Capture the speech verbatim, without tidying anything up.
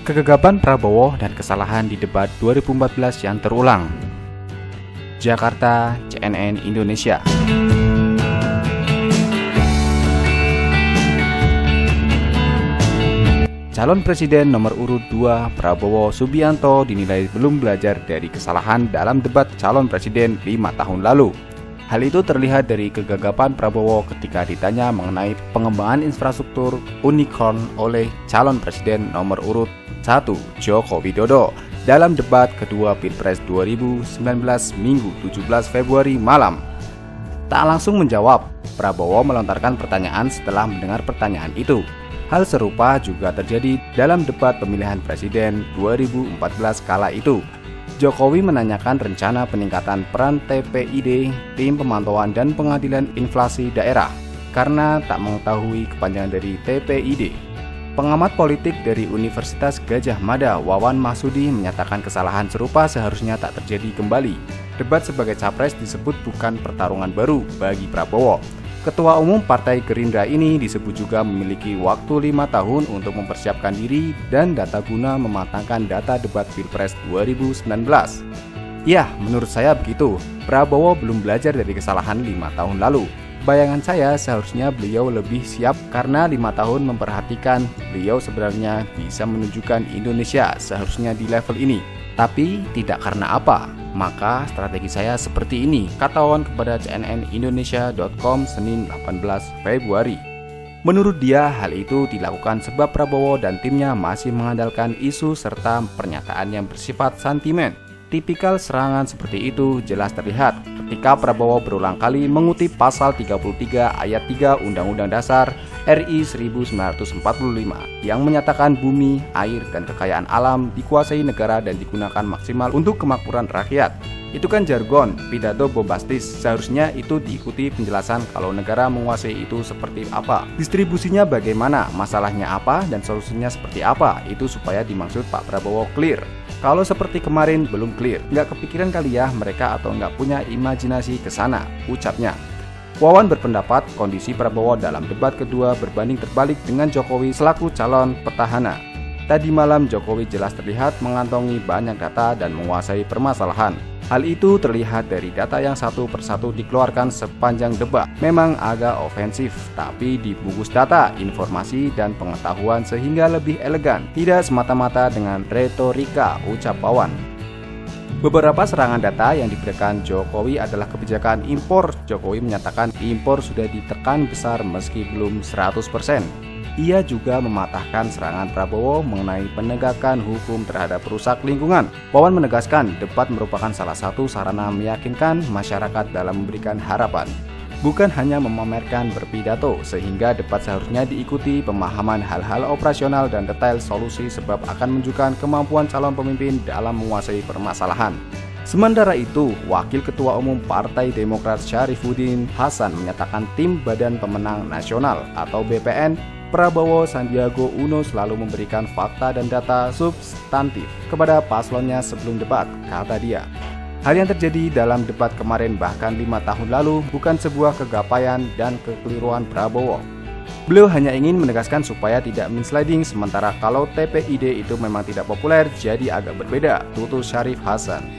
Kegagapan Prabowo dan kesalahan di debat dua ribu empat belas yang terulang. Jakarta, C N N Indonesia. Calon Presiden nomor urut dua Prabowo Subianto dinilai belum belajar dari kesalahan dalam debat calon presiden lima tahun lalu. Hal itu terlihat dari kegagapan Prabowo ketika ditanya mengenai pengembangan infrastruktur unicorn oleh calon presiden nomor urut satu Joko Widodo dalam debat kedua Pilpres dua ribu sembilan belas Minggu tujuh belas Februari malam. Tak langsung menjawab, Prabowo melontarkan pertanyaan setelah mendengar pertanyaan itu. Hal serupa juga terjadi dalam debat pemilihan presiden dua ribu empat belas kala itu. Jokowi menanyakan rencana peningkatan peran T P I D, Tim Pemantauan dan Pengadilan Inflasi Daerah, karena tak mengetahui kepanjangan dari T P I D. Pengamat politik dari Universitas Gadjah Mada, Wawan Mahsudi, menyatakan kesalahan serupa seharusnya tak terjadi kembali. Debat sebagai capres disebut bukan pertarungan baru bagi Prabowo. Ketua Umum Partai Gerindra ini disebut juga memiliki waktu lima tahun untuk mempersiapkan diri dan data guna mematangkan data debat Pilpres dua ribu sembilan belas. Ya, menurut saya begitu. Prabowo belum belajar dari kesalahan lima tahun lalu. Bayangan saya seharusnya beliau lebih siap karena lima tahun memperhatikan beliau sebenarnya bisa menunjukkan Indonesia seharusnya di level ini. Tapi tidak karena apa, maka strategi saya seperti ini, kata Wawan kepada C N N Indonesia dot com Senin delapan belas Februari. Menurut dia, hal itu dilakukan sebab Prabowo dan timnya masih mengandalkan isu serta pernyataan yang bersifat sentimen. Tipikal serangan seperti itu jelas terlihat ketika Prabowo berulang kali mengutip pasal tiga puluh tiga ayat tiga Undang-Undang Dasar R I seribu sembilan ratus empat puluh lima yang menyatakan bumi, air, dan kekayaan alam dikuasai negara dan digunakan maksimal untuk kemakmuran rakyat. Itu kan jargon, pidato bombastis. Seharusnya itu diikuti penjelasan kalau negara menguasai itu seperti apa, distribusinya bagaimana, masalahnya apa, dan solusinya seperti apa. Itu supaya dimaksud Pak Prabowo clear. Kalau seperti kemarin belum clear, nggak kepikiran kali ya mereka atau nggak punya imajinasi ke sana, ucapnya. Wawan berpendapat kondisi Prabowo dalam debat kedua berbanding terbalik dengan Jokowi selaku calon petahana. Tadi malam Jokowi jelas terlihat mengantongi banyak data dan menguasai permasalahan. Hal itu terlihat dari data yang satu persatu dikeluarkan sepanjang debat. Memang agak ofensif, tapi dibungkus data, informasi, dan pengetahuan sehingga lebih elegan. Tidak semata-mata dengan retorika, ucap Wawan. Beberapa serangan data yang diberikan Jokowi adalah kebijakan impor. Jokowi menyatakan impor sudah ditekan besar meski belum seratus persen. Ia juga mematahkan serangan Prabowo mengenai penegakan hukum terhadap perusak lingkungan. Wawan menegaskan debat merupakan salah satu sarana meyakinkan masyarakat dalam memberikan harapan, bukan hanya memamerkan berpidato, sehingga debat seharusnya diikuti pemahaman hal-hal operasional dan detail solusi sebab akan menunjukkan kemampuan calon pemimpin dalam menguasai permasalahan. Sementara itu, Wakil Ketua Umum Partai Demokrat Syarifuddin Hasan menyatakan tim Badan Pemenang Nasional atau B P N Prabowo Sandiaga Uno selalu memberikan fakta dan data substantif kepada paslonnya sebelum debat, kata dia. Hal yang terjadi dalam debat kemarin bahkan lima tahun lalu bukan sebuah kegapaian dan kekeliruan Prabowo. Beliau hanya ingin menegaskan supaya tidak mensleading, sementara kalau T P I D itu memang tidak populer jadi agak berbeda, tutur Syarif Hasan.